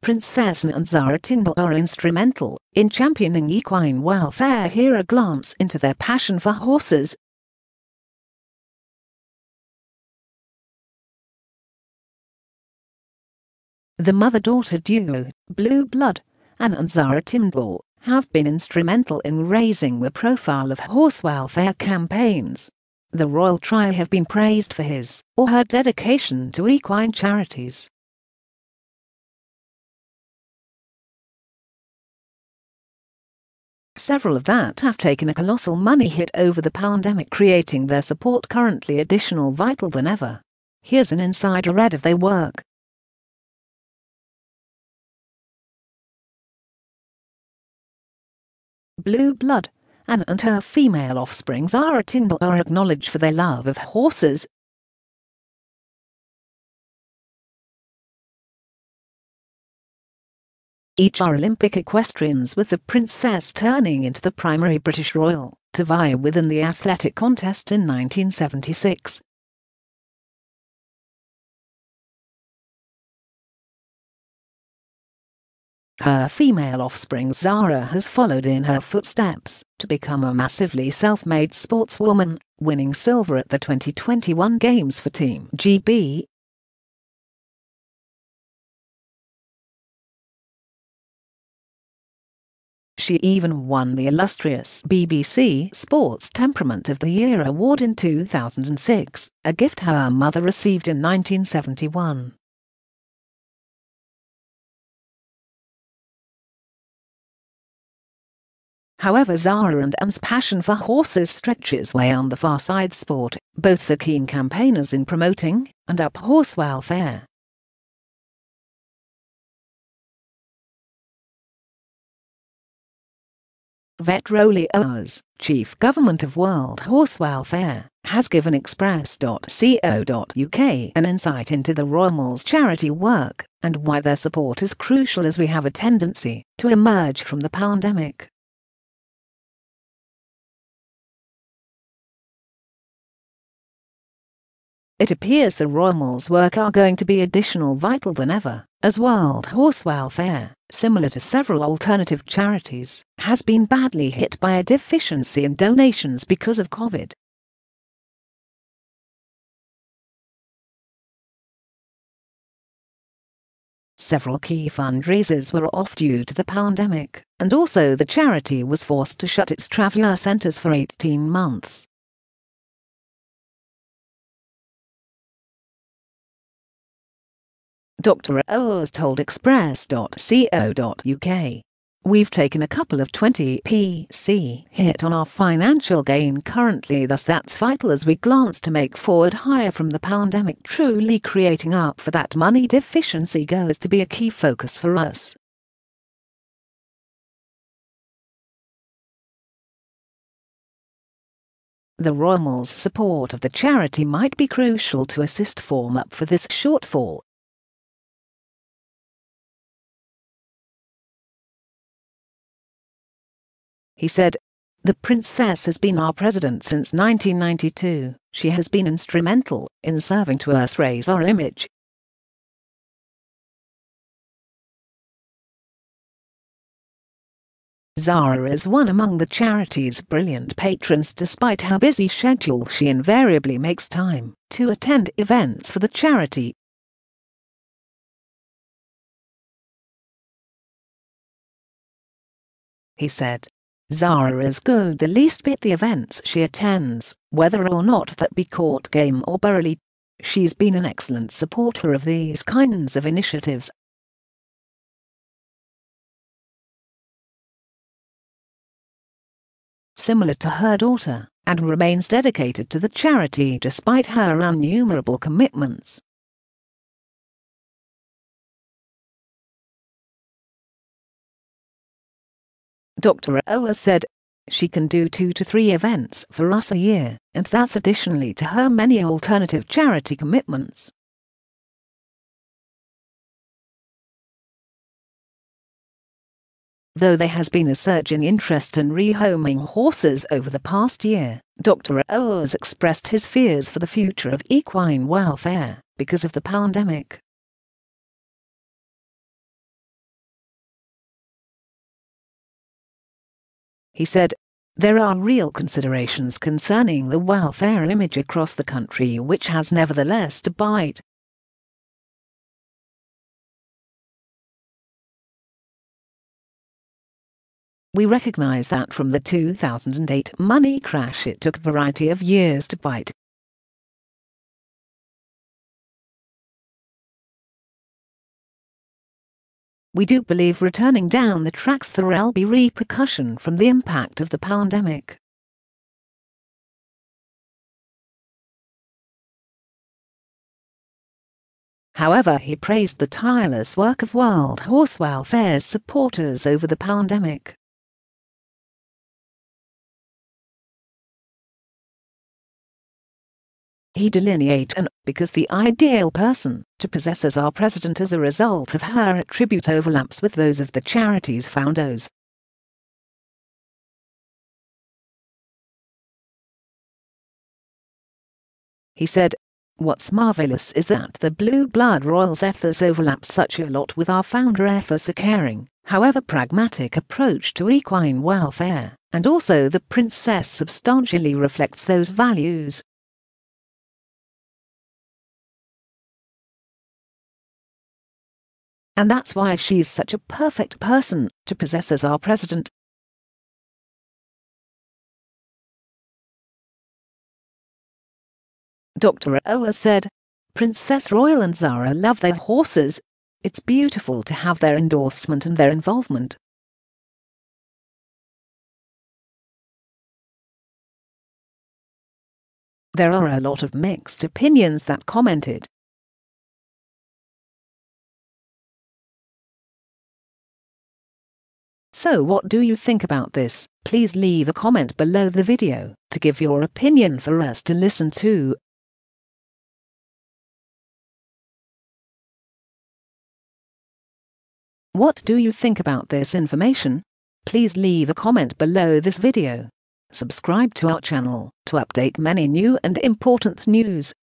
Princess and Zara Tindall are instrumental in championing equine welfare. Here a glance into their passion for horses. The mother-daughter duo, Blue Blood, and Zara Tindall, have been instrumental in raising the profile of horse welfare campaigns. The royal trio have been praised for his or her dedication to equine charities. Several of that have taken a colossal money hit over the pandemic, creating their support currently additional vital than ever. Here's an insider read of their work. Blue Blood and her female offspring Zara Tindall are acknowledged for their love of horses. Each are Olympic equestrians, with the princess turning into the primary British royal to vie within the athletic contest in 1976. Her female offspring Zara has followed in her footsteps to become a massively self-made sportswoman, winning silver at the 2021 Games for Team GB. She even won the illustrious BBC Sports Temperament of the Year award in 2006, a gift her mother received in 1971. However, Zara and Anne's passion for horses stretches way on the far side sport. Both are keen campaigners in promoting and up horse welfare. Vet Rolly Owers, Chief Government of World Horse Welfare, has given Express.co.uk an insight into the Royal Mall's charity work and why their support is crucial as we have a tendency to emerge from the pandemic. It appears the Royal Mall's work are going to be additional vital than ever, as World Horse Welfare, similar to several alternative charities, has been badly hit by a deficiency in donations because of COVID. Several key fundraisers were off due to the pandemic, and also the charity was forced to shut its traveller centres for 18 months. Dr. Owers told Express.co.uk, "We've taken a couple of 20% hit on our financial gain currently, thus that's vital as we glance to make forward higher from the pandemic. Truly creating up for that money deficiency goes to be a key focus for us." The Royal Mall's support of the charity might be crucial to assist form up for this shortfall. He said, "The princess has been our president since 1992. She has been instrumental in serving to us raise our image." Zara is one among the charity's brilliant patrons. Despite her busy schedule, she invariably makes time to attend events for the charity. He said, "Zara is good the least bit the events she attends, whether or not that be court game or burley. She's been an excellent supporter of these kinds of initiatives." Similar to her daughter, and remains dedicated to the charity despite her innumerable commitments. Dr. Owers said, "She can do 2 to 3 events for us a year, and that's additionally to her many alternative charity commitments." Though there has been a surge in interest in rehoming horses over the past year, Dr. Owers expressed his fears for the future of equine welfare because of the pandemic. He said, "There are real considerations concerning the welfare image across the country which has nevertheless to bite. We recognize that from the 2008 money crash it took a variety of years to bite. We do believe returning down the tracks there will be repercussion from the impact of the pandemic." However, he praised the tireless work of World Horse Welfare's supporters over the pandemic. He delineated because the ideal person to possess as our president as a result of her attribute overlaps with those of the charity's founders. He said, "What's marvelous is that the Blue Blood Royals ethos overlaps such a lot with our founder ethos, a caring, however pragmatic approach to equine welfare, and also the princess substantially reflects those values." And that's why she's such a perfect person to possess as our president. Dr. Oa said, "Princess Royal and Zara love their horses. It's beautiful to have their endorsement and their involvement." There are a lot of mixed opinions that commented. So what do you think about this? Please leave a comment below the video to give your opinion for us to listen to. What do you think about this information? Please leave a comment below this video. Subscribe to our channel to update many new and important news.